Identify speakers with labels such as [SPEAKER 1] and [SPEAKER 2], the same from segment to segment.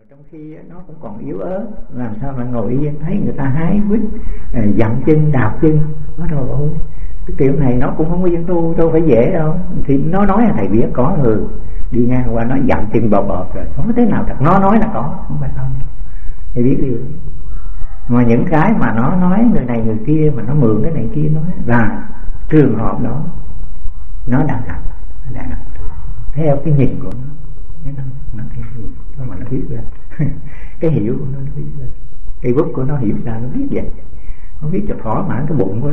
[SPEAKER 1] Trong khi nó cũng còn yếu ớt, làm sao mà ngồi yên thấy người ta hái quýt dậm chân đạp chân, nói rồi ôi cái kiểu này nó cũng không có dân tu đâu phải dễ đâu. Thì nó nói là thầy biết có, đi ngang qua nó dậm chân bọt bọt rồi không có thế nào thật, nó nói là có, không phải không. Thầy biết điều mà những cái mà nó nói người này người kia, mà nó mượn cái này kia nói là trường hợp đó nó đang gặp theo cái nhìn của nó theo nhìn mà nó biết ra cái hiểu của nó biết ra, cái bút của nó hiểu ra, nó biết vậy, nó biết cho thỏa mãn cái bụng của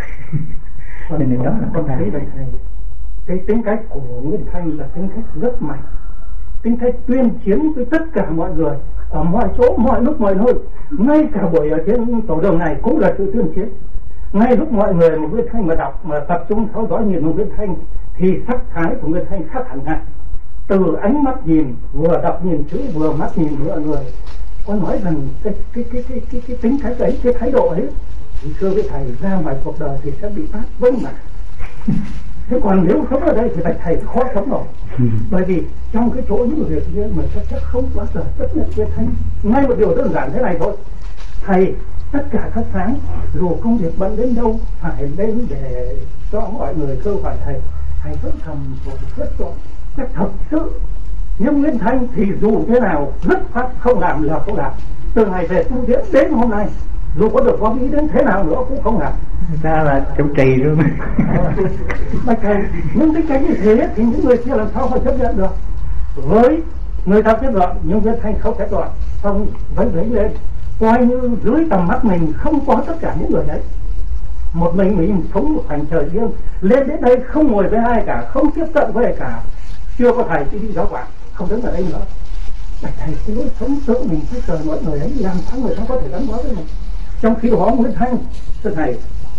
[SPEAKER 1] nó. Nên đó là cái
[SPEAKER 2] cái tính cách của Nguyễn Thanh là tính cách rất mạnh, tính cách tuyên chiến với tất cả mọi người ở mọi chỗ, mọi lúc, mọi nơi. Ngay cả buổi ở trên tổ đồng này cũng là sự tuyên chiến. Ngay lúc mọi người mà Nguyễn Thanh mà đọc, mà tập trung theo dõi nhìn vào Nguyễn Thanh thì sắc thái của Nguyễn Thanh khác hẳn ngay. Từ ánh mắt nhìn, vừa đọc nhìn chữ, vừa mắt nhìn mọi người. Con nói rằng cái tính cách ấy, cái thái độ ấy, thì thưa với thầy, ra ngoài cuộc đời thì sẽ bị tát vâng mà. Thế còn nếu sống ở đây thì thầy khó sống rồi. Bởi vì trong cái chỗ những việc kia mà chắc không bao giờ chấp nhận Nguyễn Thanh. Ngay một điều đơn giản thế này thôi, thầy tất cả các sáng dù công việc bận đến đâu phải đến để cho mọi người cơ hỏi thầy vẫn cầm một rất rõ chắc thật sự. Nhưng Nguyễn Thanh thì dù thế nào rất phát không làm là không làm. Từ ngày về tu viện đến hôm nay, dù có được góp ý đến thế nào nữa cũng không làm.
[SPEAKER 1] Ra là chủ trì luôn.
[SPEAKER 2] Bạch thầy, những cái cách như thế thì những người kia làm sao họ chấp nhận được. Với người ta kết luận nhưng Nguyễn Thanh không kết luận, xong vẫn lấy lên coi như dưới tầm mắt mình không có tất cả những người đấy. Một mình sống một thành trời riêng, lên đến đây không ngồi với ai cả, không tiếp cận với ai cả. Chưa có thầy thì đi giáo quản, không đứng ở đây nữa. Bạch thầy, cái lối sống tự mình phải chờ mọi người ấy, làm sao người ta có thể gắn bó với mình. Trong khi đó Nguyễn Thanh, thưa thầy,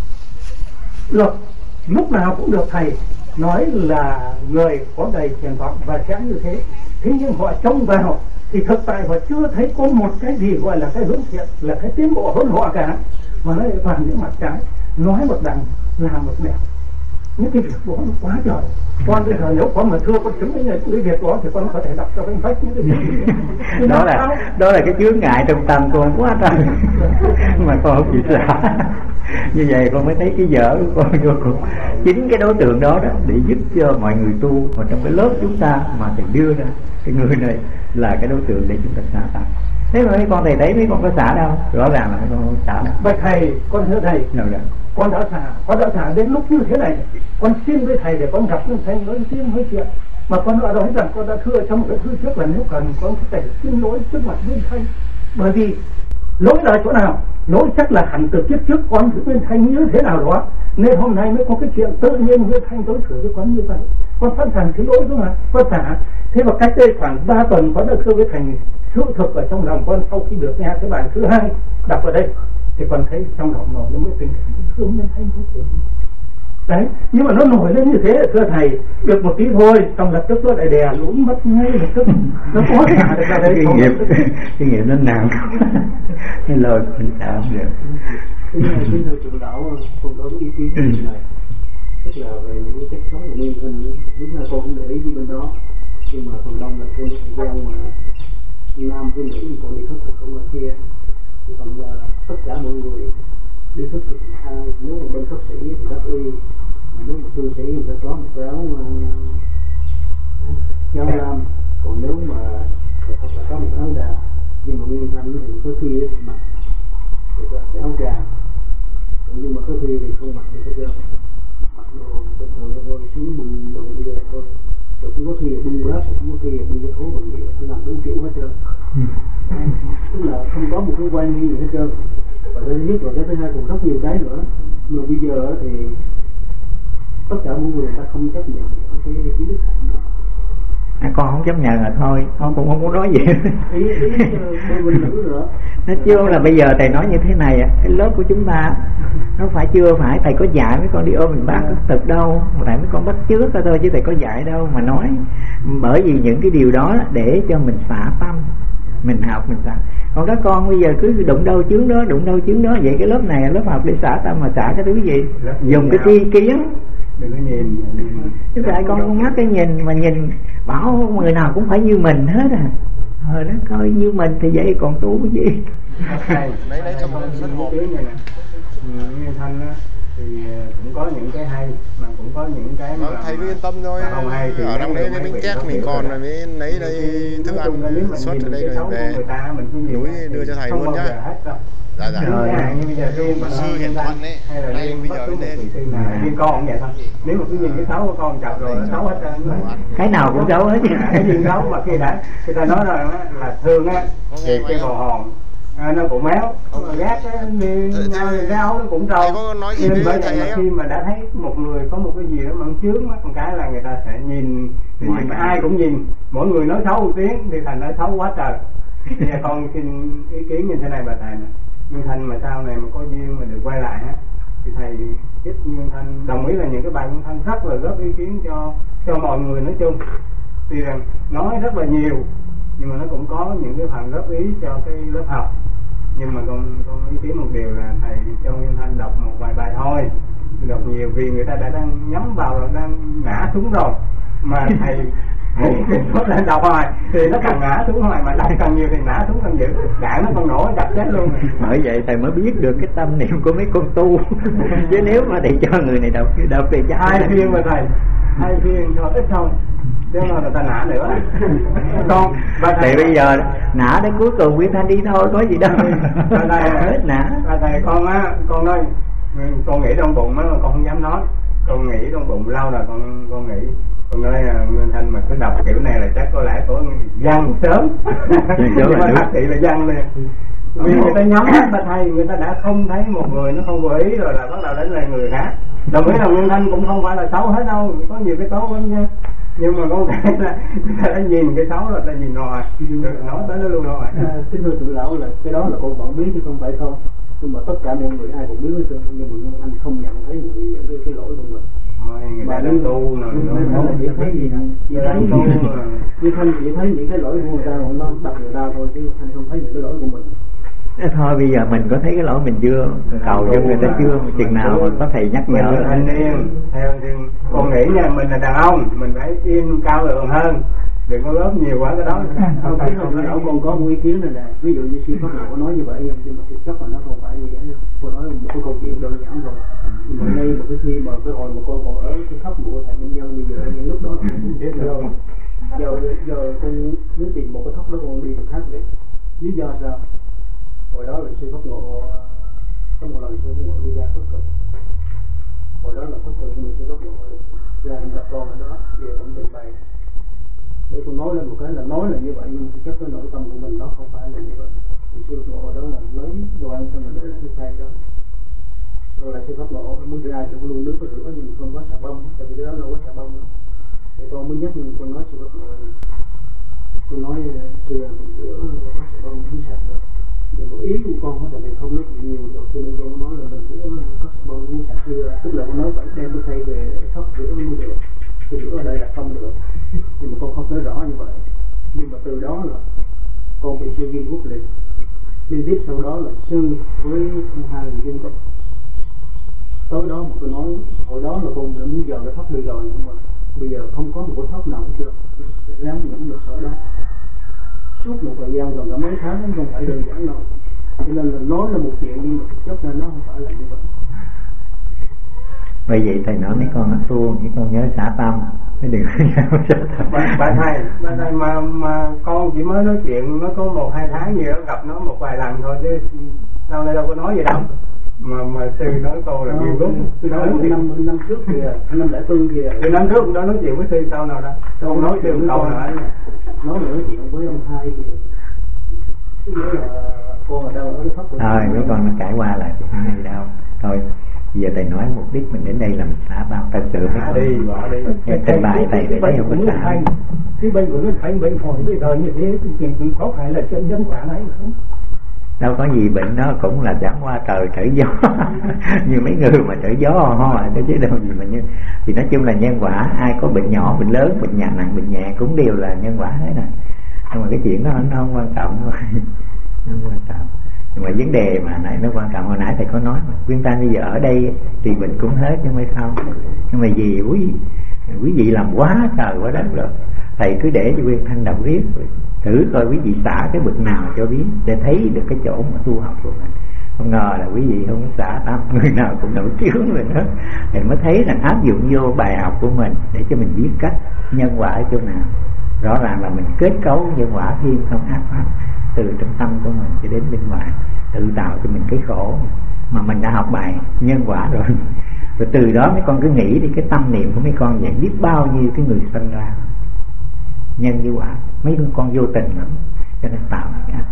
[SPEAKER 2] được lúc nào cũng được thầy nói là người có đầy triển vọng và sẽ như thế. Thế nhưng họ trông vào thì thực tại họ chưa thấy có một cái gì gọi là cái hướng thiện, là cái tiến bộ hơn họ cả, mà nó lại toàn những mặt trái, nói một đằng làm một nẻo. Những cái việc đó nó quá trời. Con bây giờ nếu con mà thưa con chứng minh những cái việc đó thì con có thể đọc cho anh vách những cái việc
[SPEAKER 1] đó là cái chướng ngại trong tâm con quá trời mà con không chịu xả. Như vậy con mới thấy cái dở của con vô cùng. Chính cái đối tượng đó để giúp cho mọi người tu mà trong cái lớp chúng ta mà thầy đưa ra cái người này là cái đối tượng để chúng ta xả tâm. Thế mà mấy con thầy thấy mấy con có xả đâu, rõ ràng là mấy con không xả đâu.
[SPEAKER 2] Bạch thầy, con thưa thầy, con đã xả đến lúc như thế này, con xin với thầy để con gặp Nguyễn Thanh nói tiếng nói chuyện. Mà con đã nói rằng con đã thưa trong một cái thư trước là nếu cần con có thể xin lỗi trước mặt Nguyễn Thanh. Bởi vì lỗi là chỗ nào? Lỗi chắc là hẳn từ kiếp trước con với Nguyễn Thanh như thế nào đó, nên hôm nay mới có cái chuyện tự nhiên Nguyễn Thanh đối xử với con như vậy. Con sẵn sàng xin lỗi đúng không ạ? Con xả. Thế mà cách đây khoảng 3 tuần con đã thưa với thầy sự thực ở trong lòng con sau khi được nghe cái bài thứ 2 đọc ở đây thì con thấy trong lòng nó mới tình thương Nguyễn Thanh vô cùng. Đấy, nhưng mà nó nổi lên như thế thưa thầy, được một tí thôi, xong lập tức nó lại đè lún mất ngay lập tức. Nó có cả được ra đây.
[SPEAKER 1] Cái nghiệp nó nặng. Cái lời mình sợ không được.
[SPEAKER 3] Cái thưa trưởng đạo không có ý kiến này, tức là về những cái chất sống của Nguyên Thanh, đúng là con không để ý gì bên đó, nhưng mà phần đông là trong thời gian mà nam với nữ còn đi khất thực không là kia, thì phần là tất cả mọi người đi khất thực. Nếu mà bên khất sĩ thì đắp y, mà nếu mà cư sĩ thì sẽ có một cái áo lam, còn nếu mà thật là có một áo đà, nhưng mà Nguyên Thanh thì có khi thì mặc thì có cái áo trà, nhưng mà có khi thì không mặc thì sẽ mặc đồ bình thường thôi, xuống bùng đồ đi về thôi. Rồi cũng có khi là bung rác, cũng có khi là bung cái thố bằng gì, nó làm đủ kiểu hết trơn. Tức là không có một cái quan nghi gì hết trơn. Và cái thứ nhất và cái thứ hai còn rất nhiều cái nữa. Mà bây giờ thì tất cả mọi người ta không chấp nhận cái kiến thức đó.
[SPEAKER 1] Con không chấp nhận là thôi, con cũng không có nói gì.
[SPEAKER 3] Ý bên nữ nữa.
[SPEAKER 1] Nói chung là bây giờ thầy nói như thế này, cái lớp của chúng ta nó chưa phải thầy có dạy mấy con đi ôm mình bác thực đâu, tại mấy con bắt chước thôi chứ thầy có dạy đâu mà nói. Bởi vì những cái điều đó để cho mình xả tâm, mình học mình xả. Còn các con bây giờ cứ đụng đâu chướng đó, vậy cái lớp này là lớp học để xả tâm mà xả cái thứ gì? Dùng cái tri kiến.
[SPEAKER 2] Đừng có nhìn.
[SPEAKER 1] Chứ tại con mắt cái nhìn mà nhìn bảo người nào cũng phải như mình hết à. Thôi nó coi như mình thì vậy còn tu cái gì.
[SPEAKER 3] Lấy trong sinh một tiếng này nè. Nguyên Thanh á thì cũng có những cái hay mà cũng có những cái mà
[SPEAKER 4] thầy cứ yên tâm thôi.
[SPEAKER 3] không hay thì
[SPEAKER 4] ở trong đấy mình chép mình còn rồi mới lấy đây thức ăn suốt ở đây rồi về núi đưa cho thầy luôn nhá. Dạ dạ.
[SPEAKER 3] Rồi như bây giờ riêng mà
[SPEAKER 4] sư Hiển Thuận ấy,
[SPEAKER 3] hay là riêng
[SPEAKER 4] bây giờ lên
[SPEAKER 3] riêng con cũng vậy thôi. Nếu mà cứ nhìn cái xấu của con chọc rồi nó xấu hết trơn.
[SPEAKER 1] Cái nào cũng xấu hết.
[SPEAKER 3] Cái gì xấu mà khi đã người ta nói rồi là thương á cái bồ hòn nó cũng méo, gác cái áo nó cũng trâu. Nhưng bởi vậy mà khi mà đã thấy một người có một cái gì đó mà chướng mắt một cái là người ta sẽ nhìn ai cũng nhìn, mỗi người nói xấu một tiếng thì thành nói xấu quá trời. Bây giờ con xin ý kiến như thế này bà thầy nè, Nguyên Thanh mà sau này mà có duyên mà được quay lại á thì thầy giúp Nguyên Thanh đồng ý là những cái bài Nguyên Thanh rất là góp ý kiến cho mọi người nói chung. Tuy rằng nói rất là nhiều nhưng mà nó cũng có những cái phần góp ý cho cái lớp học. Nhưng mà con ý kiến một điều là thầy cho Nguyên Thanh đọc một vài bài thôi, đọc nhiều vì người ta đã đang nhắm vào là đang ngã xuống rồi mà thầy có thể đọc hoài thì nó càng ngã xuống hoài, mà đọc càng nhiều thì ngã xuống càng dữ, đạn nó còn nổ đập chết luôn.
[SPEAKER 1] Bởi vậy thầy mới biết được cái tâm niệm của mấy con tu. Chứ nếu mà thầy cho người này đọc thì chắc
[SPEAKER 3] ai phiên mà thầy, ai phiên cho ít thôi chứ mà người ta nã nữa. Con
[SPEAKER 1] thì bây giờ nã đến cuối cùng Nguyên Thanh đi thôi, có gì đâu. Hết nã.
[SPEAKER 3] Thầy con á, con ơi, con nghĩ trong bụng á mà con không dám nói, con nghĩ trong bụng lâu rồi con nghĩ. Con nói Nguyên Thanh mà cứ đọc kiểu này là chắc có lẽ có văn sớm. Mà thật sự là văn liền. Vì người ta nhắm mắt ta thầy, người ta đã không thấy một người nó không vừa ý rồi là bắt đầu đến là người khác. Đồng ý là Nguyên Thanh cũng không phải là xấu hết đâu, có nhiều cái tốt lắm nha. Nhưng mà con thấy là người ta đã nhìn cái xấu là ta nhìn hoài, nói tới nó luôn rồi.
[SPEAKER 2] Kính thưa tự lão là cái đó là con vẫn biết chứ không phải không. Nhưng mà tất cả mọi người ai cũng biết hết trơn, nhưng mà Nguyên Thanh không nhận thấy những cái lỗi của mình.
[SPEAKER 3] Người ta đang tu rồi,
[SPEAKER 2] nó chỉ thấy gì chỉ thấy Nguyên Thanh chỉ thấy những cái lỗi của người ta, nó đặt người ta thôi, chứ Thanh không thấy những cái lỗi của mình.
[SPEAKER 1] Thôi bây giờ mình có thấy cái lỗi mình chưa, cầu cho người ta chưa, chừng nào mà có thầy nhắc nhở.
[SPEAKER 3] Thanh niên theo con nghĩ nha, mình là đàn ông mình phải yên cao lượng hơn, đừng có lớp nhiều quá cái đó.
[SPEAKER 2] Không phải không, nó còn có một ý kiến này nè, ví dụ như sư Pháp Ngộ nói như vậy nhưng mà thực chất là nó không phải như vậy. Cô nói một cái câu chuyện đơn giản thôi. Nhưng mà đây một cái khi mà cái hồi mà con còn ở cái khóc của thầy Minh Nhân như vậy, những lúc đó con không biết rồi. Giờ con muốn tìm một cái thóc đó con đi khác vậy. Lý do sao? Hồi đó là sư Pháp Ngộ có một lần sư Pháp Ngộ đi ra Phật Cực. Hồi đó là Phật Cực nhưng mà sư Pháp Ngộ ra gặp con ở đó, về cũng được bày. Để tôi nói lên một cái là nói là như vậy nhưng thực chất cái nội tâm của mình nó không phải là như vậy. Thì sư Pháp Ngộ đó là lấy đồ ăn xong rồi để lên thay đó. Rồi là sư Pháp Ngộ muốn ra thì cũng luôn nước có rửa nhưng mà không có xà bông, tại vì cái đó đâu có xà bông đâu. Thì con mới nhắc con nói sư Pháp Ngộ, tôi nói xưa mình rửa có xà bông không sạch được. Nhưng mà ý của con là mình không nói chuyện nhiều rồi, cho nên con nói là mình rửa có xà bông không sạch chưa, tức là con nói phải đem cái thay về khóc rửa mới được. Thì rửa ở đây là không được, nhưng mà con không nói rõ như vậy. Nhưng mà từ đó là con bị sư Viên Quốc liền. Liên tiếp sau đó là sư với hai người dân tộc. Tới đó mà tôi nói, hồi đó là con đã muốn giờ cái thóc đi rồi, nhưng mà bây giờ không có một cái thóc nào hết chưa. Ráng những được sở đó. Suốt một thời gian rồi đã mấy tháng không phải đơn giản đâu. Cho nên là nói là một chuyện nhưng mà thực chất là nó không phải là như vậy.
[SPEAKER 1] Bởi vậy thầy nói mấy con nó tu, mấy con nhớ xả tâm, cái điều
[SPEAKER 3] Bạn thầy mà con chỉ mới nói chuyện nó có 1-2 tháng gì đó, gặp nó một vài lần thôi chứ sau này đâu có nói gì đâu. Mà sư nói cô là nghiêm túc.
[SPEAKER 2] Tôi nói năm trước kìa, năm 2004 kìa.
[SPEAKER 3] Từ năm trước cũng đã nói chuyện với sư sau nào đó. Không nói chuyện câu nữa.
[SPEAKER 2] Nói chuyện với ông Hai kìa. Tức là con ở đâu ở cái pháp của
[SPEAKER 1] thôi mấy con nó cãi qua lại thì không hay đâu. Thôi giờ thầy nói mục đích mình đến đây là mình xả bao thật sự
[SPEAKER 3] phải đi bỏ đi.
[SPEAKER 1] Trình bày thầy để thấy không có xả.
[SPEAKER 2] Cái bệnh của nó thành bệnh phổi bây giờ như thế thì cũng có phải là chân nhân quả này không?
[SPEAKER 1] Đâu có gì, bệnh nó cũng là chẳng qua trời trở gió. Như mấy người mà trở gió ho đó chứ đâu gì mà như. Thì nói chung là nhân quả, ai có bệnh nhỏ, bệnh lớn, bệnh nặng, bệnh nhẹ cũng đều là nhân quả hết nè. Nhưng mà cái chuyện đó nó không quan trọng thôi. Không quan trọng. Nhưng mà vấn đề mà này nó quan trọng, hồi nãy thầy có nói mà Nguyên Thanh bây giờ ở đây thì bệnh cũng hết nhưng mà không. Nhưng mà vì quý vị làm quá trời quá đất rồi, thầy cứ để cho Nguyên Thanh đọc riết, thử coi quý vị xả cái bậc nào cho biết, để thấy được cái chỗ mà tu học của mình. Không ngờ là quý vị không xả tâm, người nào cũng nổi tiếng rồi đó, thì mới thấy rằng áp dụng vô bài học của mình để cho mình biết cách nhân quả ở chỗ nào. Rõ ràng là mình kết cấu nhân quả thiên không ác pháp từ trong tâm của mình cho đến bên ngoài, tự tạo cho mình cái khổ mà mình đã học bài nhân quả rồi. Rồi từ đó mấy con cứ nghĩ đi, cái tâm niệm của mấy con vậy, biết bao nhiêu cái người sinh ra nhân với quả, mấy con vô tình lắm cho nên tạo ra cái ác.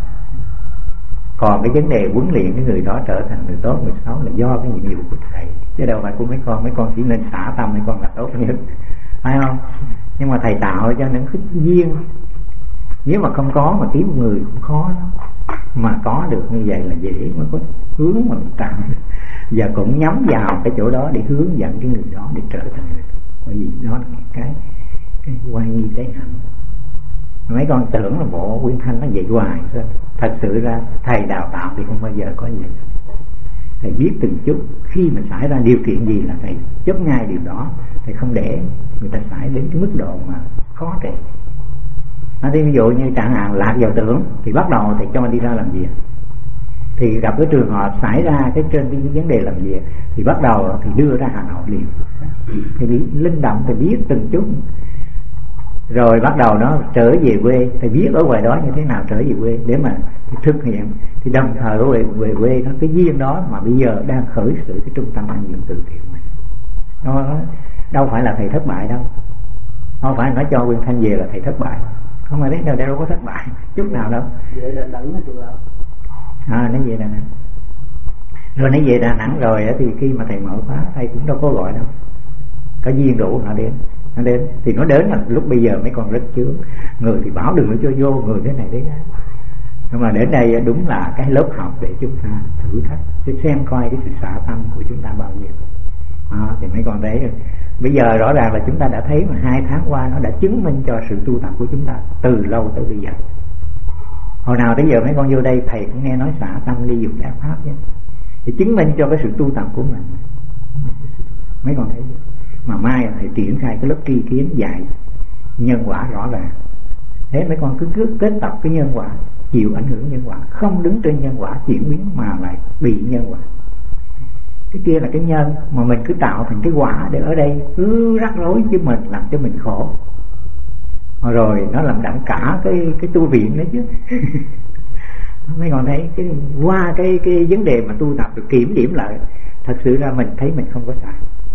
[SPEAKER 1] Còn cái vấn đề huấn luyện cái người đó trở thành người tốt người xấu là do cái nhiệm vụ của thầy, chứ đâu phải của mấy con chỉ nên xả tâm mấy con là tốt nhất, phải không? Nhưng mà thầy tạo cho những cái duyên, nếu mà không có mà kiếm một người cũng khó lắm, mà có được như vậy là dễ, mới có hướng mà tạo. Và cũng nhắm vào cái chỗ đó để hướng dẫn cái người đó để trở thành người, bởi vì đó là cái quan nghi tế hạnh. Mấy con tưởng là bộ Nguyên Thanh nó vậy hoài, thật sự ra thầy đào tạo thì không bao giờ có vậy. Thầy biết từng chút, khi mà xảy ra điều kiện gì là thầy chấp ngay điều đó, thầy không để người ta xảy đến cái mức độ mà khó trị. Thì ví dụ như chẳng hạn lạc vào tưởng thì bắt đầu thầy cho đi ra làm việc, thì gặp cái trường hợp xảy ra cái trên cái vấn đề làm việc thì bắt đầu thì đưa ra Hà Nội liền, thì linh động thầy biết từng chút. Rồi bắt đầu nó trở về quê, thầy biết ở ngoài đó như thế nào trở về quê để mà thực hiện. Thì đồng thời về quê nó cái duyên đó mà bây giờ đang khởi sự cái trung tâm ăn dưỡng từ thiện này. Nó đâu phải là thầy thất bại đâu, không phải nói cho Nguyên Thanh về là thầy thất bại, không phải đấy đâu có thất bại chút nào đâu.
[SPEAKER 3] Vậy là Đà Nẵng chừng nào?
[SPEAKER 1] Nó về Đà Nẵng. Rồi nó về Đà Nẵng rồi thì khi mà thầy mở khóa thầy cũng đâu có gọi đâu, có duyên đủ nó đến thì nó đến là lúc bây giờ mấy con rất chướng, người thì bảo đừng có cho vô, người thế này thế khác. Nhưng mà đến đây đúng là cái lớp học để chúng ta thử thách, để xem coi cái sự xả tâm của chúng ta bao nhiêu. Thì mấy con thấy bây giờ rõ ràng là chúng ta đã thấy mà 2 tháng qua nó đã chứng minh cho sự tu tập của chúng ta từ lâu tới bây giờ. Hồi nào tới giờ mấy con vô đây thầy cũng nghe nói xả tâm ly dục ác pháp chứ, thì chứng minh cho cái sự tu tập của mình. Mấy con thấy mà mai thầy triển khai cái lớp tri kiến dạy nhân quả rõ ràng. Thế mấy con cứ kết tập cái nhân quả, chịu ảnh hưởng nhân quả, không đứng trên nhân quả chuyển biến mà lại bị nhân quả. Cái kia là cái nhân mà mình cứ tạo thành cái quả để ở đây cứ rắc rối chứ mình, làm cho mình khổ. Rồi nó làm đặng cả cái tu viện đấy chứ. Mấy con thấy qua cái vấn đề mà tu tập được kiểm điểm lại, thật sự ra mình thấy mình không có sai.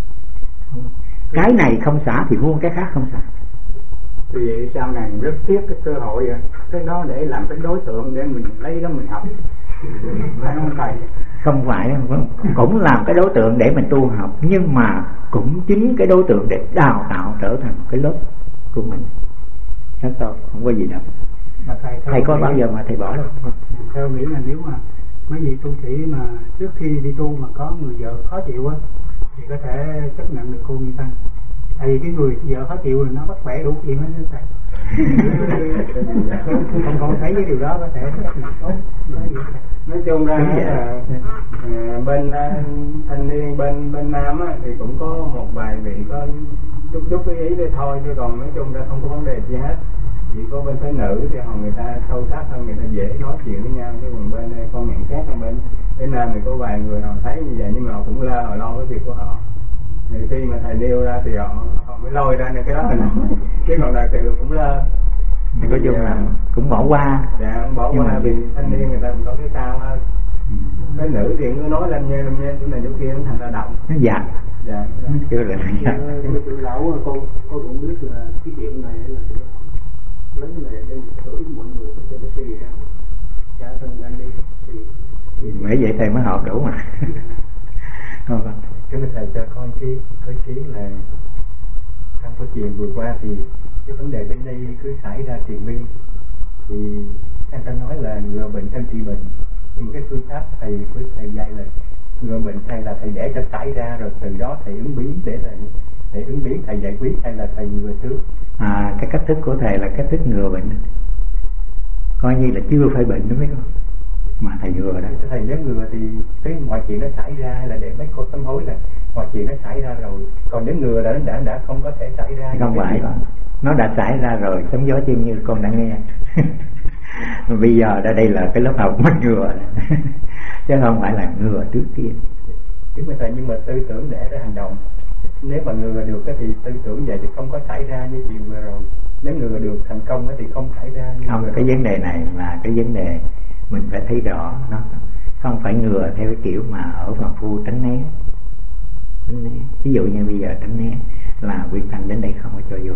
[SPEAKER 1] Cái này không xả thì muôn cái khác không xả.
[SPEAKER 5] Vì vậy sau này rất tiếc cái cơ hội cái đó để làm cái đối tượng để mình lấy đó mình học.
[SPEAKER 1] Không phải, cũng làm cái đối tượng để mình tu học, nhưng mà cũng chính cái đối tượng để đào tạo trở thành cái lớp của mình. Rất tốt, không có gì đâu. Thầy có bao giờ mà thầy bỏ đâu?
[SPEAKER 5] Theo nghĩ là nếu mà mấy vị tu sĩ mà trước khi đi tu mà có người vợ khó chịu á thì có thể chấp nhận được cô Nguyên Thanh. Tại vì cái người vợ khó chịu thì nó bắt khỏe đủ chuyện hết thầy. Không thấy cái điều đó có thể chấp nhận tốt.
[SPEAKER 3] Nói chung ra là bên thanh niên bên nam á, thì cũng có một vài vị có chút cái ý đây thôi, chứ còn nói chung ra không có vấn đề gì hết. Chỉ có bên phái nữ thì họ người ta sâu sắc hơn, người ta dễ nói chuyện với nhau, chứ còn bên con nhận xét bên nam thì có vài người họ thấy như vậy nhưng mà họ cũng họ lo cái việc của họ. Thì khi mà thầy nêu ra thì họ mới lôi ra cái đó mình chứ còn là thì cũng lơ.
[SPEAKER 1] Thì có chung là cũng bỏ qua.
[SPEAKER 3] Dạ, bỏ qua vì thanh niên người ta cũng có cái cao hơn. Cái nữ thì cứ nói lên nha chỗ này chỗ kia nó thành ra động.
[SPEAKER 1] Dạ.
[SPEAKER 3] Dạ.
[SPEAKER 1] Chưa là
[SPEAKER 3] dạ. Tự lão con cũng biết là cái chuyện này là lấy cái này để đối mọi người có thể suy ra. Trả thân ra đi suy.
[SPEAKER 1] Bởi vậy thầy mới học đủ mà.
[SPEAKER 5] Cái mà thầy cho con cái cơ chế là trong câu chuyện vừa qua thì cái vấn đề bên đây cứ xảy ra triền miên thì anh ta nói là ngừa bệnh thêm trị bệnh, nhưng cái phương pháp thầy với thầy dạy là ngừa bệnh hay là thầy để cho xảy ra rồi từ đó thầy ứng biến để ứng biến thầy giải quyết hay là thầy ngừa trước?
[SPEAKER 1] Cái cách thức của thầy là cách thức ngừa bệnh, coi như là chưa phải bệnh đúng không? mà thầy ngừa đó.
[SPEAKER 5] Thầy nếu ngừa thì cái mọi chuyện nó xảy ra hay là để mấy cô sám hối là mọi chuyện nó xảy ra rồi, còn nếu ngừa là nó đã không có thể xảy ra.
[SPEAKER 1] Không phải con, nó đã xảy ra rồi, sấm gió chim như con đã nghe. Bây giờ đây là cái lớp học mất ngừa chứ không phải là ngừa trước tiên.
[SPEAKER 5] Đúng rồi thầy, nhưng mà tư tưởng để ra hành động, nếu mà ngừa được thì tư tưởng vậy thì không có xảy ra như chuyện vừa rồi. Nếu ngừa được thành công thì không xảy ra như
[SPEAKER 1] không. Cái vấn đề này là cái vấn đề mình phải thấy rõ, nó không phải ngừa theo cái kiểu mà ở phàm phu tránh né. Ví dụ như bây giờ tránh né là Quyên Thanh đến đây không có cho vô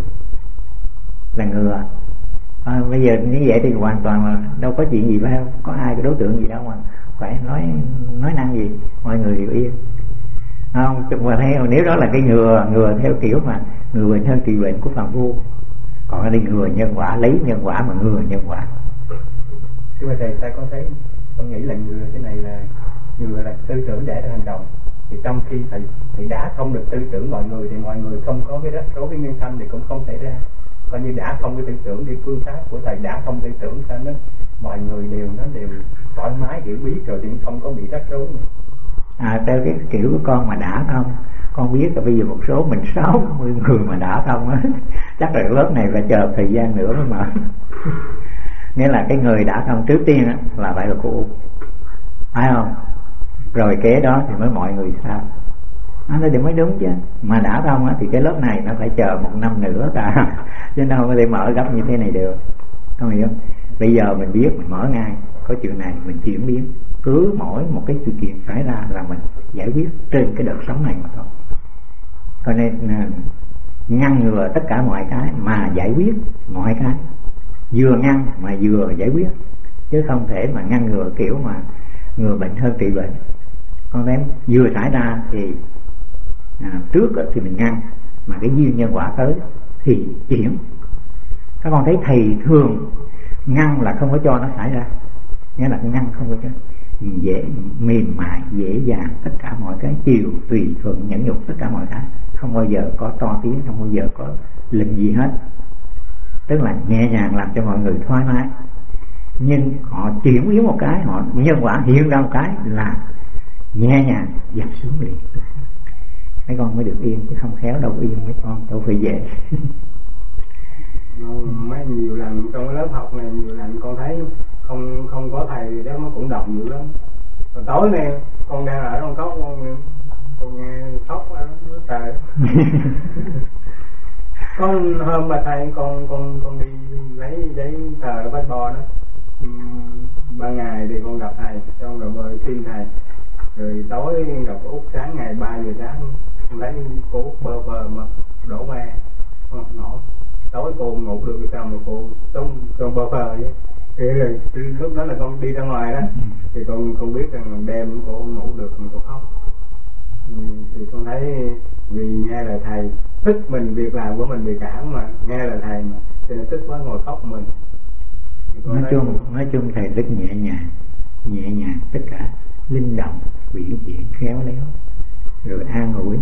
[SPEAKER 1] là ngừa. Bây giờ như vậy thì hoàn toàn là đâu có chuyện gì phải không, có ai cái đối tượng gì đâu mà phải nói năng gì, mọi người đều yên không. Mà theo nếu đó là cái ngừa theo kiểu mà ngừa bệnh hơn trị bệnh của phàm phu, còn ở đây ngừa nhân quả, lấy nhân quả mà ngừa nhân quả.
[SPEAKER 5] Nhưng mà thầy ta con nghĩ là ngừa cái này là ngừa là tư tưởng để ra hành động, thì trong khi thầy đã thông được tư tưởng mọi người thì mọi người không có cái rắc rối với nguyên thanh thì cũng không xảy ra. Coi như đã thông cái tư tưởng thì phương pháp của thầy đã thông tư tưởng cho nó mọi người đều thoải mái hiểu biết rồi thì không có bị rắc rối nữa.
[SPEAKER 1] Theo cái kiểu của con mà đã thông, con biết là bây giờ một số mình 60 người mà đã thông á, chắc là lớp này phải chờ thời gian nữa mới mở. Nghĩa là cái người đã thông trước tiên á là phải là cô Út, phải không? Rồi kế đó thì mới mọi người sao? Nó thì mới đúng chứ. Mà đã thông á thì cái lớp này nó phải chờ 1 năm nữa ta, chứ đâu có thể mở gấp như thế này được. Con hiểu không? Bây giờ mình biết mình mở ngay, có chuyện này mình chuyển biến. Cứ mỗi một cái sự kiện xảy ra là mình giải quyết trên cái đợt sống này mà thôi. Cho nên ngăn ngừa tất cả mọi cái mà giải quyết mọi cái, vừa ngăn mà vừa giải quyết, chứ không thể mà ngăn ngừa kiểu mà ngừa bệnh hơn trị bệnh. Con thấy vừa xảy ra thì trước thì mình ngăn, mà cái duyên nhân quả tới thì chuyển. Các con thấy thầy thường ngăn là không có cho nó xảy ra, nghĩa là ngăn không có cho, dễ mềm mại, dễ dàng, tất cả mọi cái chiều tùy thuận, nhẫn nhục tất cả mọi cái, không bao giờ có to tiếng, không bao giờ có lệnh gì hết, tức là nhẹ nhàng làm cho mọi người thoải mái. Nhưng họ chuyển biến một cái, họ nhân quả hiện ra một cái là nhẹ nhàng dập xuống liền. Mấy con mới được yên, chứ không khéo đâu yên mấy con, đâu phải về.
[SPEAKER 3] Mấy nhiều lần trong lớp học này, nhiều lần con thấy không có thầy đó, nó cũng động dữ lắm. Rồi tối nay con đang ở trong cốc, con nghe khóc nó trời. Con hôm mà thầy con đi lấy giấy tờ bách bò đó, ban ngày thì con gặp thầy, xong rồi bơi xin thầy, rồi tối gặp Út sáng ngày 3 giờ sáng lấy cô Út bơ mà đổ me nổ. Tối cô ngủ được sao mà cô trong bơ phờ vậy. Thì lúc đó là con đi ra ngoài đó, thì con không biết rằng đêm cô ngủ được cô khóc. Thì con thấy vì nghe lời thầy, tức mình việc làm của mình bị cản mà nghe lời thầy mà, cho nên tức quá ngồi khóc mình.
[SPEAKER 1] Nói chung thầy rất nhẹ nhàng, tất cả linh động, uyển chuyển, khéo léo, rồi an ủi,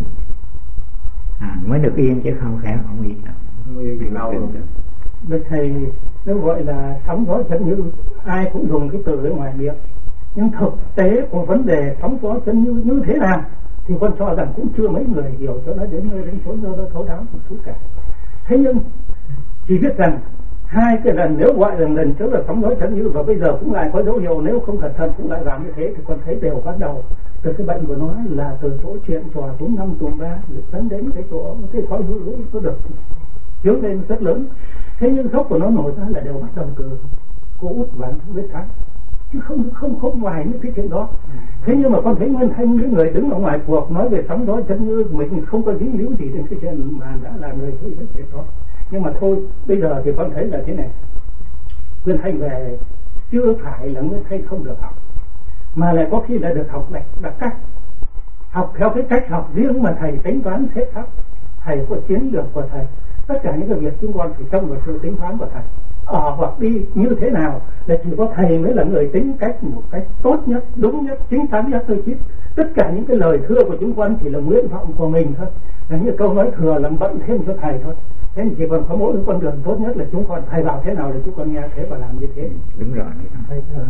[SPEAKER 1] mới được yên, chứ không khéo không yên đâu.
[SPEAKER 3] Không yên thì lâu rồi.
[SPEAKER 2] Đức thầy nó gọi là sóng gió chân như, ai cũng dùng cái từ ở ngoài miệng, nhưng thực tế của vấn đề sóng gió chân như thế nào thì con cho rằng cũng chưa mấy người hiểu cho nó đến nơi đến chốn nó thấu đáo một chút cả. Thế nhưng chỉ biết rằng hai cái lần, nếu gọi là lần trước là sóng gió chân như, và bây giờ cũng lại có dấu hiệu nếu không cẩn thận cũng lại làm như thế, thì con thấy đều bắt đầu từ cái bệnh của nó là từ chỗ chuyện trò túm năm tuồng ra dẫn đến cái chỗ cái thói hư lưỡi có được chiếu lên rất lớn. Thế nhưng gốc của nó nổi ra là đều bắt đầu từ cô Út và Vết Thắng, chứ không ngoài những cái chuyện đó. Thế nhưng mà con thấy Nguyên Thanh những người đứng ở ngoài cuộc nói về sóng gió chân như, mình không có dính líu gì đến cái chuyện mà đã là người thấy cái chuyện đó. Nhưng mà thôi, bây giờ thì con thấy là thế này, Nguyên Thanh về chưa phải là Nguyên Thanh không được học, mà lại có khi là được học đặc cách, học theo cái cách học riêng mà thầy tính toán xếp sắp. Thầy có chiến lược của thầy, tất cả những cái việc chúng con phải trông vào sự tính toán của thầy. Hoặc đi như thế nào là chỉ có thầy mới là người tính cách một cách tốt nhất, đúng nhất, chính xác nhất thôi, chứ tất cả những cái lời thưa của chúng con chỉ là nguyện vọng của mình thôi, là những câu nói thừa làm bận thêm cho thầy thôi. Thế chỉ còn có mỗi con đường tốt nhất là chúng con thầy bảo thế nào là chúng con nghe thế và làm như thế.
[SPEAKER 1] Đúng rồi.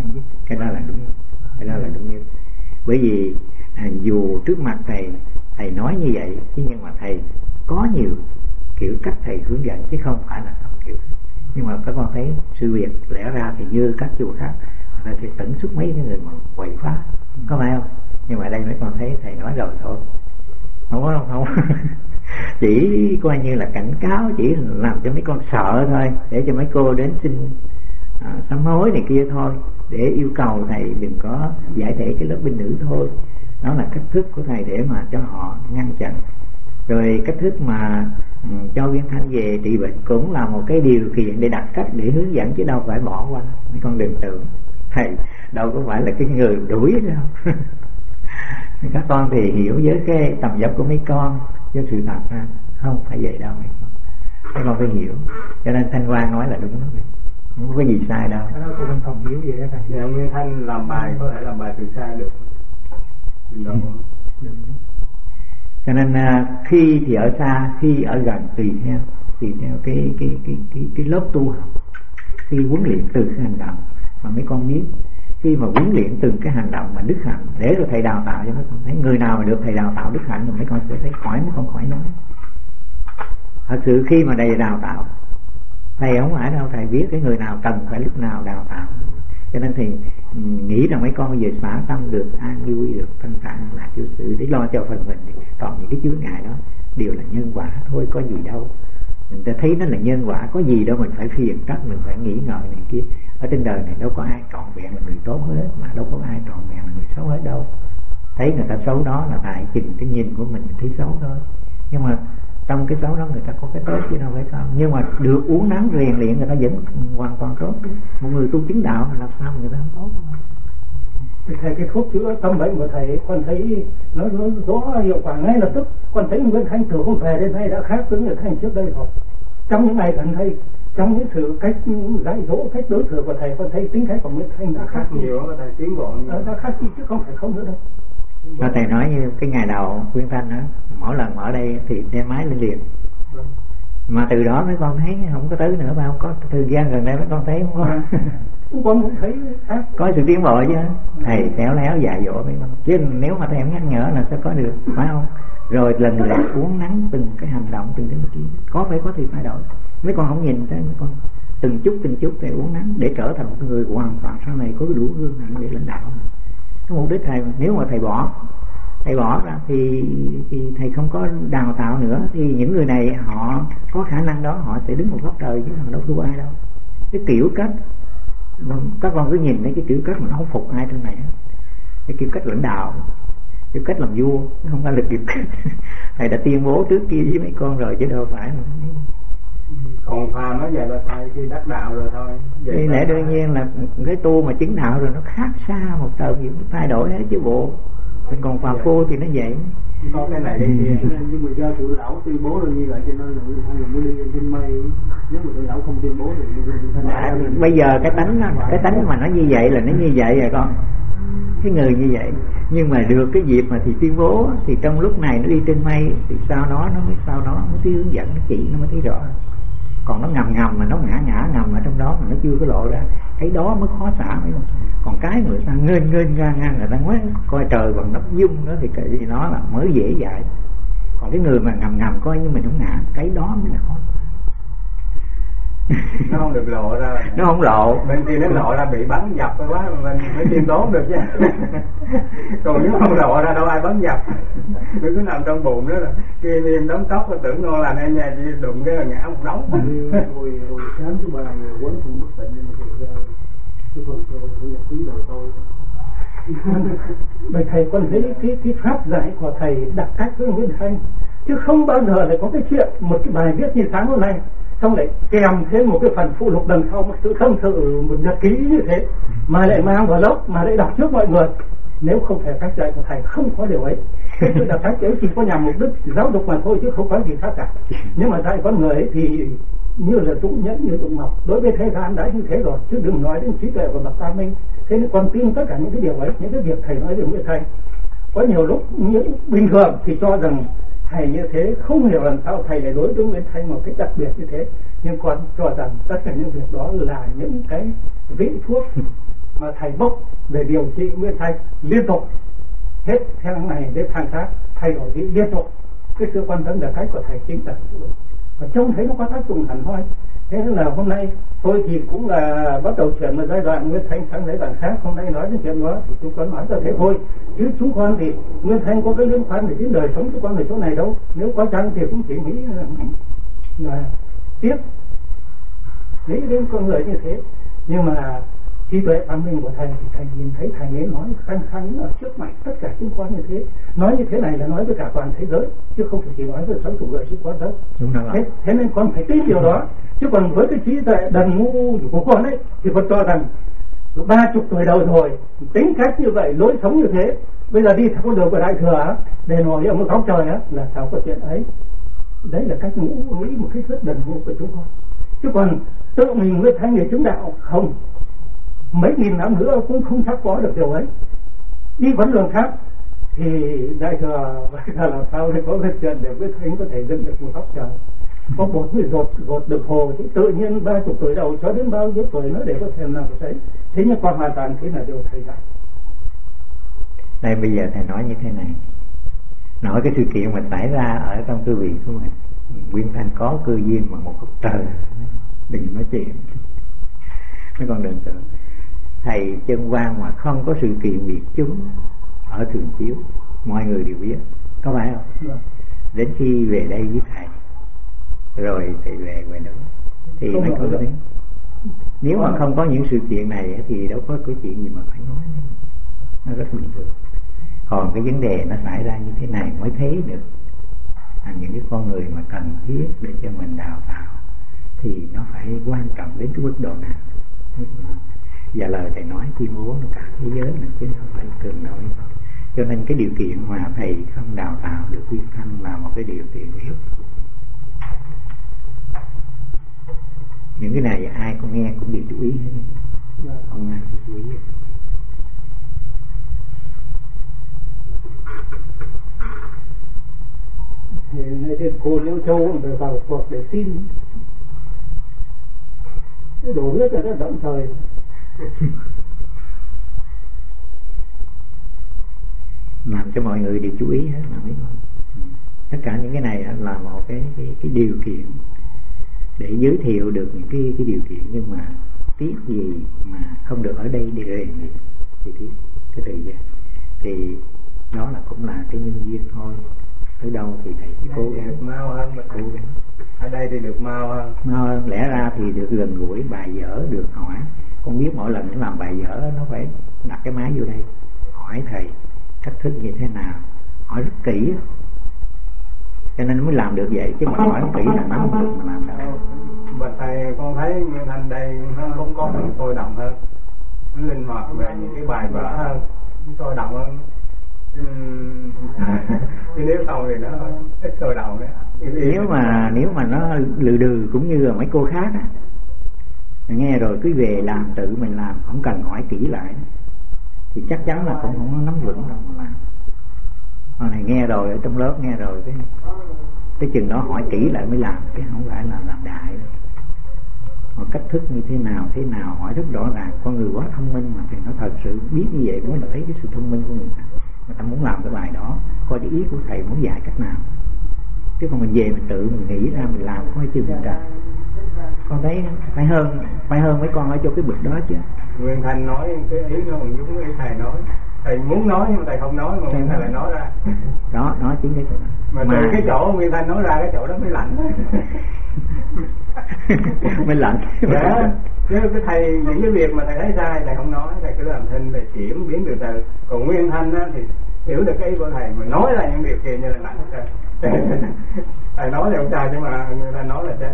[SPEAKER 1] Cái đó là đúng, cái đó là đúng nhất. Bởi vì dù trước mặt thầy nói như vậy, nhưng mà thầy có nhiều kiểu cách thầy hướng dẫn chứ không phải là không kiểu. Nhưng mà các con thấy sự việc lẽ ra thì như các chùa khác người ta sẽ tẩn xuất mấy cái người mà quậy phá, có phải không? Nhưng mà đây mấy con thấy thầy nói rồi thôi, không chỉ coi như là cảnh cáo, chỉ làm cho mấy con sợ thôi, để cho mấy cô đến xin sám hối này kia thôi, để yêu cầu thầy đừng có giải thể cái lớp bên nữ thôi. Đó là cách thức của thầy để mà cho họ ngăn chặn. Rồi cách thức mà cho Viên Thanh về trị bệnh cũng là một cái điều kiện để đặt cách để hướng dẫn, chứ đâu phải bỏ qua. Mấy con đừng tưởng thầy đâu có phải là cái người đuổi đâu. Các con thì hiểu với cái tầm dấp của mấy con, chứ sự thật ra không phải vậy đâu. Mấy con phải hiểu. Cho nên Thanh Hoa nói là đúng đó, không có gì sai đâu.
[SPEAKER 2] Cái đó cô không còn hiểu gì hết.
[SPEAKER 5] Nguyên Thanh làm bài có thể làm bài từ xa được.
[SPEAKER 1] Cho nên khi thì ở xa, khi ở gần, tùy theo cái lớp tu học, khi huấn luyện từ cái hành động mà mấy con biết. Khi mà huấn luyện từng cái hành động mà đức hạnh, để rồi thầy đào tạo cho mấy con thấy. Người nào mà được thầy đào tạo đức hạnh thì mấy con sẽ thấy khỏi, mới không khỏi nói. Thật sự khi mà thầy đào tạo, thầy không phải đâu, thầy biết cái người nào cần phải lúc nào đào tạo. Cho nên thì nghĩ rằng mấy con về xả tâm được, an vui được, thanh thản là chư sự để lo cho phần mình. Còn những cái chướng ngại đó đều là nhân quả thôi, có gì đâu. Mình ta thấy nó là nhân quả, có gì đâu mình phải phiền trách, mình phải nghĩ ngợi này kia. Ở trên đời này đâu có ai trọn vẹn là người tốt hết, mà đâu có ai trọn vẹn là người xấu hết đâu. Thấy người ta xấu đó là tại chừng cái nhìn của mình thấy xấu thôi. Nhưng mà trong cái xấu đó người ta có cái tốt chứ đâu phải không. Nhưng mà được uống nắng rèn luyện người ta vẫn hoàn toàn tốt. Một người tu chứng đạo làm sao người ta không tốt.
[SPEAKER 2] Thầy cái thuốc chữa tâm bệnh của thầy con thấy nó rõ hiệu quả ngay lập tức. Con thấy Nguyễn Thanh từ hôm về đến nay đã khác với Nguyễn Thanh trước đây rồi. Trong những ngày gần đây, trong những sự cách dạy dỗ, cách đối xử của thầy, con thấy tính cách của Nguyễn Thanh đã khác
[SPEAKER 5] nhiều, thầy tiến bộ
[SPEAKER 2] đã khác đi chứ không phải không nữa đâu.
[SPEAKER 1] Và thầy nói như cái ngày đầu Nguyễn Thanh đó, mỗi lần ở đây thì đem máy lên liền. Mà từ đó mấy con thấy không có tới nữa, mà không có thời gian gần đây mấy con thấy không có.
[SPEAKER 2] Con cũng thấy khác.
[SPEAKER 1] Có sự tiến bộ chứ. Thầy khéo léo dạy dỗ mấy con. Chứ nếu mà thầy không nhắc nhở là sẽ có được, phải không? Rồi lần lượt uống nắng từng cái hành động, từng cái kia. Phải có thì thay đổi. Mấy con không nhìn thấy mấy con từng chút thầy uống nắng để trở thành một người hoàn toàn sau này có đủ gương hạnh để lãnh đạo. Cái mục đích thầy, nếu mà thầy bỏ ra thì thầy không có đào tạo nữa, thì những người này họ có khả năng đó, họ sẽ đứng một góc trời chứ họ đâu thua ai đâu. Cái kiểu cách các con cứ nhìn thấy cái kiểu cách mà nó không phục ai trong này, cái kiểu cách lãnh đạo, kiểu cách làm vua, nó không phải là kiểu cách. Thầy đã tuyên bố trước kia với mấy con rồi chứ đâu phải mà.
[SPEAKER 5] Còn phà nói vậy là thầy khi đắc đạo rồi thôi.
[SPEAKER 1] Thì lẽ đương nhiên là cái tu mà chứng đạo rồi nó khác xa một trời, gì nó thay đổi hết chứ bộ. Mình còn phàm phu thì nó vậy.
[SPEAKER 5] Có cái này
[SPEAKER 3] nhưng mà do tụi lão tuyên bố là như vậy cho nên là Thanh là mới đi trên mây. Nếu mà tụi lão không tuyên bố thì
[SPEAKER 1] bây giờ cái tánh mà nó như vậy là nó như vậy rồi con. Cái người như vậy, nhưng mà được cái dịp mà thì tuyên bố, thì trong lúc này nó đi trên mây thì sau đó nó mới hướng dẫn nó chỉ, nó mới thấy rõ. Còn nó ngầm mà nó ngã ngầm ở trong đó mà nó chưa có lộ ra, cái đó mới khó xả mấy con. Còn cái người ta ngên ngang người ta ngoái coi trời bằng nắp dung đó thì cái gì nó là mới dễ dạy. Còn cái người mà ngầm coi như mình không ngã, cái đó mới là khó.
[SPEAKER 5] Nó không được lộ ra.
[SPEAKER 1] Nó không lộ.
[SPEAKER 5] Bên kia nó lộ ra bị bắn dập quá, mình mới tiêm tốn được chứ. Còn nếu không lộ ra đâu ai bắn dập. Cứ nằm trong bụng đó là kia tiêm đóng tóc, tưởng ngon lành hay nhà chỉ đụng cái là ngã một đống.
[SPEAKER 3] Hồi sáng thứ ba quấn cũng bất tỉnh, nhưng mà thực ra cái phần sơ của nhật ký đầu tôi.
[SPEAKER 2] Bởi thầy con thấy cái pháp dạy của thầy đặt cách với Nguyễn Thanh, chứ không bao giờ lại có cái chuyện một cái bài viết như sáng hôm nay xong lại kèm thêm một cái phần phụ lục đằng sau, một sự tâm sự, một nhật ký như thế mà lại mang vào lớp mà lại đọc trước mọi người. Nếu không phải cách dạy của thầy không có điều ấy. Cái sự đặt cách ấy chỉ có nhằm mục đích giáo dục mà thôi chứ không có gì khác cả. Nhưng mà dạy con người ấy thì như là Dũng Nhẫn, như Dũng Ngọc, đối với thế gian đã như thế rồi, chứ đừng nói đến trí tuệ của bậc Tam Minh. Thế nên con tin tất cả những cái điều ấy, những cái việc thầy nói đến với thầy. Có nhiều lúc những bình thường thì cho rằng thầy như thế, không hiểu làm sao thầy lại đối với Nguyễn Thanh một cách đặc biệt như thế. Nhưng con cho rằng tất cả những việc đó là những cái vị thuốc mà thầy bốc về điều trị Nguyên Thanh liên tục, hết tháng này đến tháng khác thay đổi đi liên tục. Cái sự quan tâm là cái của thầy chính là và trông thấy nó có tác dụng hẳn thôi. Thế nên là hôm nay tôi thì cũng là bắt đầu chuyển một giai đoạn Nguyên Thanh sang giai đoạn khác. Hôm nay nói đến chuyện đó thì chúng con nói ra thế thôi, chứ chúng con thì Nguyên Thanh có cái liên quan đến đời sống chúng con ở chỗ này đâu. Nếu có chăng thì cũng chỉ nghĩ là tiếc nghĩ đến con người như thế. Nhưng mà trí tuệ văn minh của thầy thì thầy nhìn thấy thầy ấy nói khăng khăng ở trước mặt tất cả chúng con như thế. Nói như thế này là nói với cả toàn thế giới, chứ không phải chỉ nói với 6 chục người chúng con đâu. Thế nên con phải tin điều đó. Chứ còn với cái trí tuệ đần ngu của con ấy thì con cho rằng 30 tuổi đầu rồi, tính cách như vậy, lối sống như thế, bây giờ đi theo con đường của Đại Thừa để ngồi ở một góc trời á, là sao có chuyện ấy. Đấy là cách nghĩ một cách rất đần ngu của chúng con. Chứ còn tự mình với thanh để chứng đạo không, mấy nghìn năm nữa cũng không chắc có được điều ấy. Đi con đường khác thì Đại Thừa làm sao để có cái chuyện để với thanh có thể dựng được một góc trời. Có 40 gột được hồ thì tự nhiên 30 tuổi đầu cho đến bao nhiêu tuổi nữa để có thể làm cái đấy. Thế nhưng còn hoàn toàn thế là điều thầy dạy.
[SPEAKER 1] Đây bây giờ thầy nói như thế này, nói cái sự kiện mà xảy ra ở trong thư viện của mình. Nguyên Thanh có cơ duyên mà một góc trời, đừng nói chuyện. Mấy con đừng tưởng thầy Chân Quang mà không có sự kiện việc chúng ở Thường Chiếu, mọi người đều biết, có phải không? Đến khi về đây với thầy rồi thầy về ngoài đó thì mới có đến. Nếu mà không có những sự kiện này thì đâu có cái chuyện gì mà phải nói, nó rất bình thường. Còn cái vấn đề nó xảy ra như thế này mới thấy được những cái con người mà cần thiết để cho mình đào tạo thì nó phải quan trọng đến cái mức độ nào. Và lời thầy nói tuyên bố nó cả thế giới là chứ không phải cường đâu. Cho nên cái điều kiện mà thầy không đào tạo được Nguyên Thanh là một cái điều kiện yếu. Những cái này ai cũng nghe cũng đều chú ý hết, không ai chú ý.
[SPEAKER 2] Thì nay trên cô Liễu Châu phải vào cuộc để xin cái đổ nước là nó động trời.
[SPEAKER 1] Làm cho mọi người đều chú ý hết mà biết không? Tất cả những cái này là một cái điều kiện để giới thiệu được những cái điều kiện. Nhưng mà tiếc gì mà không được ở đây để rèn luyện thì tiếc cái thời gian. Thì đó là cũng là cái nhân duyên thôi. Tới đâu thì thầy cố gắng
[SPEAKER 5] mau hơn,
[SPEAKER 1] cố gắng.
[SPEAKER 5] Ở đây thì được mau hơn.
[SPEAKER 1] Mau hơn, lẽ ra thì được gần gũi, bài vở được hỏi. Con biết mỗi lần làm bài vở nó phải đặt cái máy vô đây, hỏi thầy cách thức như thế nào, hỏi rất kỹ, cho nên mới làm được vậy. Chứ mà hỏi kỹ là nó không được mà làm đâu.
[SPEAKER 5] Mà thầy con thấy Nguyên Thanh đây nó không có sôi động hơn, nó linh hoạt về những cái bài vở hơn, sôi động hơn. Chứ nếu không thì nó ít sôi động đấy.
[SPEAKER 1] Nếu mà nó lừ đừ cũng như là mấy cô khác á, nghe rồi cứ về làm, tự mình làm, không cần hỏi kỹ lại thì chắc chắn là cũng không nắm vững đâu mà làm. Con này nghe rồi, ở trong lớp nghe rồi cái chừng đó hỏi kỹ lại mới làm, chứ không phải là làm đại. Một cách thức như thế nào hỏi rất rõ ràng. Con người quá thông minh mà thì nó thật sự biết như vậy mới là thấy cái sự thông minh của người ta. Người ta muốn làm cái bài đó, coi cái ý của thầy muốn dạy cách nào. Chứ còn mình về mình tự mình nghĩ ra mình làm coi chừng mình ra. Con thấy phải hơn mấy con ở chỗ cái bực đó chứ.
[SPEAKER 5] Nguyên Thanh nói cái ý nó còn giống cái thầy nói. Thầy muốn nói nhưng mà thầy không nói, mà thầy lại nói ra.
[SPEAKER 1] Đó, nó chính cái chỗ đó.
[SPEAKER 5] Mà cái chỗ Nguyên Thanh nói ra cái chỗ đó mới lạnh.
[SPEAKER 1] Mới lạnh.
[SPEAKER 5] Dạ. Chứ cái thầy những cái việc mà thầy thấy sai thầy không nói, thầy cứ làm thinh, thầy chuyển biến từ từ. Còn Nguyên Thanh á thì hiểu được cái ý của thầy mà nói ra những việc kia như là lạnh hết. Thầy nói thì không sai nhưng mà người ta nói là chết.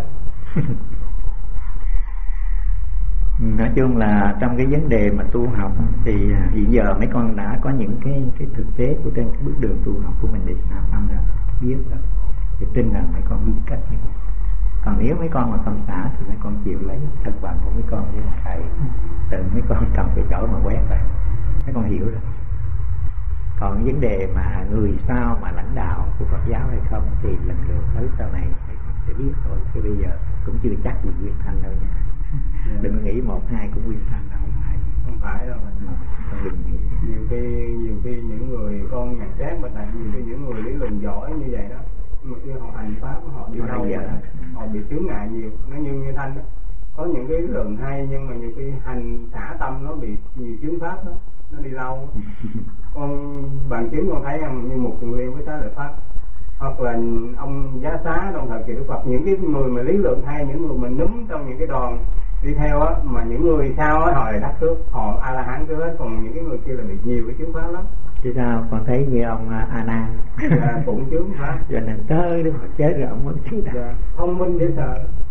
[SPEAKER 1] Nói chung là trong cái vấn đề mà tu học thì hiện giờ mấy con đã có những cái thực tế của trên cái bước đường tu học của mình để sao tâm rồi, biết rồi, thì tin rằng mấy con biết cách này. Còn nếu mấy con mà tâm xã thì mấy con chịu lấy thân bằng của mấy con với thầy, từ mấy con cầm cái chổi mà quét rồi, mấy con hiểu rồi. Còn vấn đề mà người sao mà lãnh đạo của Phật giáo hay không thì lần lượt tới sau này sẽ biết thôi. Chứ bây giờ cũng chưa chắc gì Nguyên Thanh đâu nha. Đừng nghĩ 1, 2 cũng Nguyên Thanh đâu, không phải.
[SPEAKER 3] Không phải đâu. Nhiều khi những người con nhặt xét mà tại nhiều khi những người lý luận giỏi như vậy đó, mà khi họ hành pháp họ đi đâu họ bị chướng ngại nhiều. Nó như Thanh đó, có những cái lý luận hay nhưng mà nhiều khi hành xả tâm nó bị nhiều chướng pháp đó, nó đi lâu. Con bằng chứng con thấy như một Kiền Liên với Xá Lợi Pháp, hoặc là ông Giá Xá trong thời kỳ Đức Phật, những cái người mà lý luận hay, những người mà núm trong những cái đoàn đi theo á, mà những người sau á họ lại đắc trước, họ A La Hán trước hết, còn những cái người kia là bị nhiều cái chướng pháp lắm.
[SPEAKER 1] Chứ sao còn thấy như ông A Nan
[SPEAKER 3] cũng chướng pháp,
[SPEAKER 1] cho nên tới Đức Phật chết rồi ông mới chứng đạo.
[SPEAKER 3] Thông minh dễ sợ.